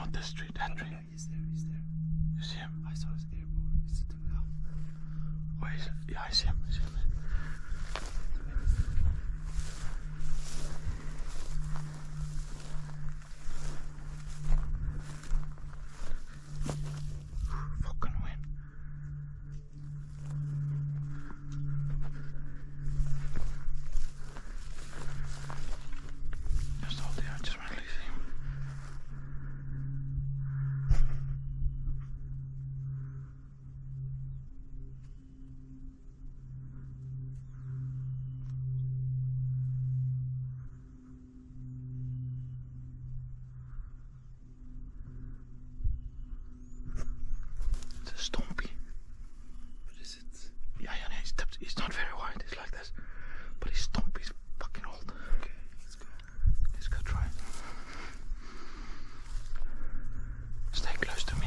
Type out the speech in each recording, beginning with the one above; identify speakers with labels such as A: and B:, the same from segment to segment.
A: Not this tree, that tree.
B: Yeah, he's there, he's there.
A: You see him?
B: I saw his airborne. He's sitting down.
A: Where is it? Yeah, I see him, I see him. Fucking wind. Just hold there, I just want to see him. It's a stumpy.
B: What is it?
A: Yeah, he's not very wide, he's like this. But he's stumpy, he's fucking old.
B: Okay, let's go.
A: Let's go try it. Stay close to me.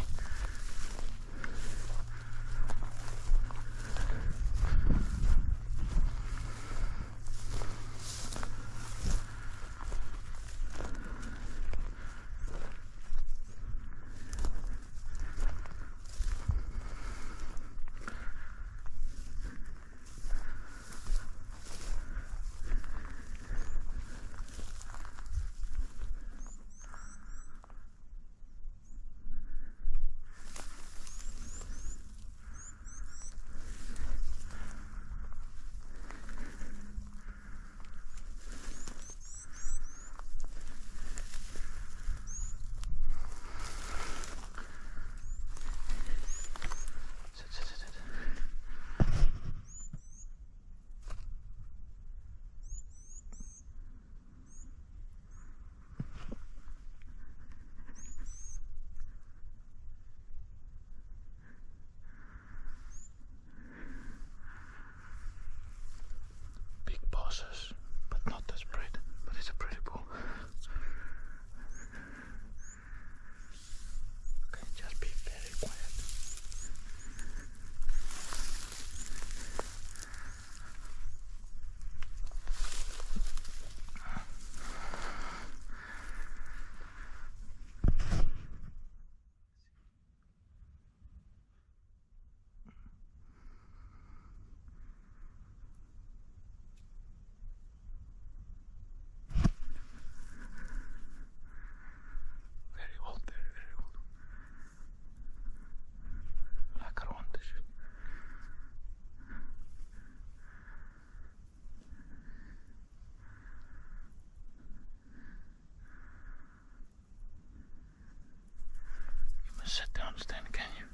A: Big bosses, but not this breed. But it's a pretty bull. Okay, just be very quiet. Very old, very old. Lekker hond is het. You must sit down, Stan, can you?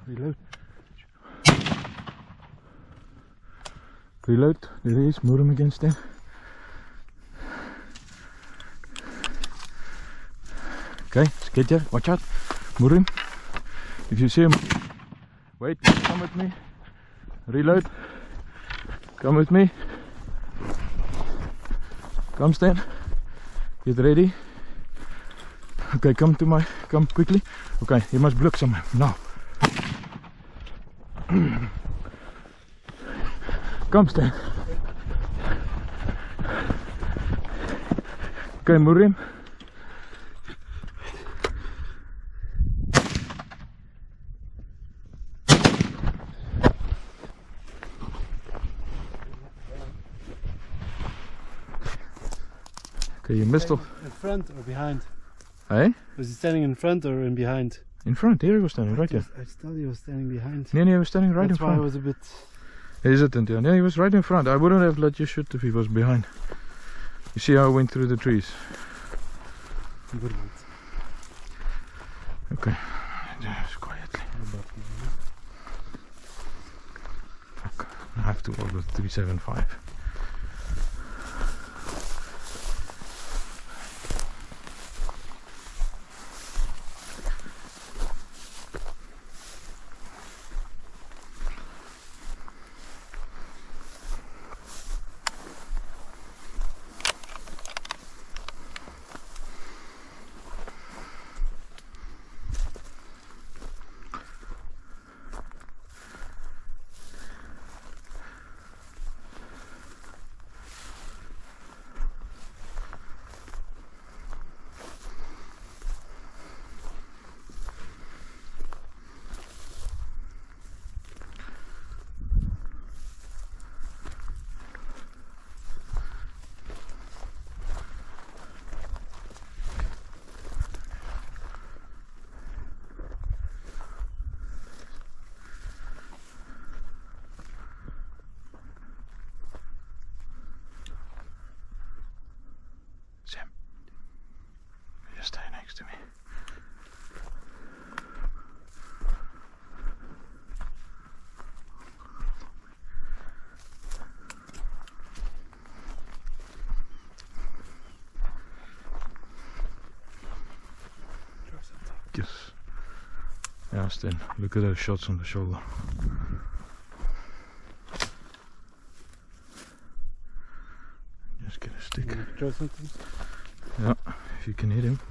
A: Reload. Reload. There he is. Moor him against them. Okay, Skidger, watch out. Moor him. If you see him, wait, come with me. Reload. Come with me. Come stand. Get ready. Okay, come quickly. Okay, you must block some now. Come stand. Okay, moor him. Okay, you missed off.
B: In front or behind?
A: Hey?
B: Was he standing in front or in behind?
A: In front, here he was standing, right there.
B: I thought he was standing behind.
A: Nee, he was standing right in
B: That's why I
A: front.
B: was a bit...
A: Hesitant, yeah. Yeah, he was right in front. I wouldn't have let you shoot if he was behind. You see how I went through the trees? Okay. Just quietly. Fuck. I have to order 375. Sam, just stay next to me. Yes. Yeah, Stan, look at those shots on the shoulder. Just get a stick.
B: Throw something?
A: Yeah, if you can hit him.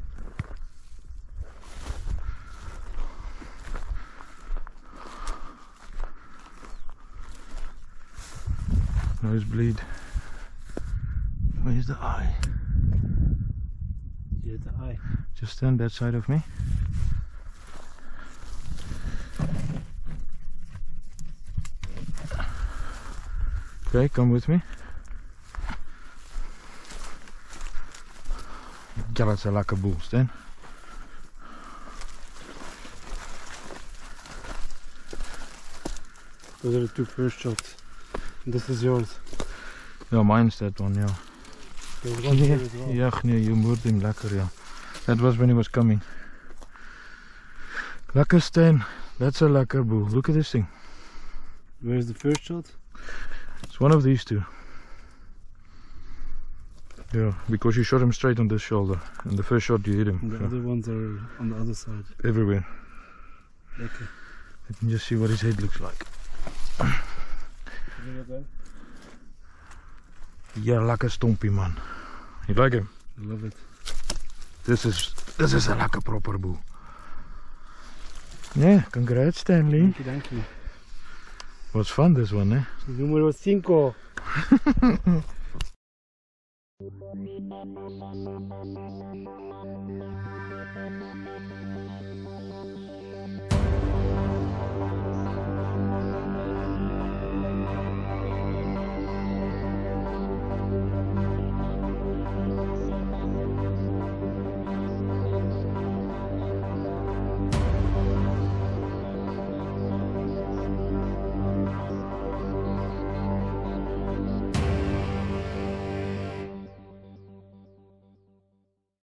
A: Nosebleed. Where's the eye?
B: Yeah, the eye.
A: Just stand that side of me. Okay, come with me. Ja, dat is een lekker boel, Stan.
B: Those are the two first shots. This is yours.
A: Ja, mine's that one, yeah.
B: There's one here as well.
A: Yeah, nee, you moved him lekker, yeah. That was when he was coming. Lekker, Stan. That's a lekker boel. Look at this thing.
B: Where's the first shot?
A: It's one of these two. Yeah, because you shot him straight on the shoulder, and the first shot you hit him.
B: And the
A: So
B: other ones are on the other side.
A: everywhere.
B: Okay.
A: You can just see what his head looks like. Yeah, lekker stompie, man. You like him?
B: I love it.
A: This is a lekker proper boel. Yeah, congrats, Stanley.
B: Thank you.
A: Was fun this one, eh?
B: Número 5.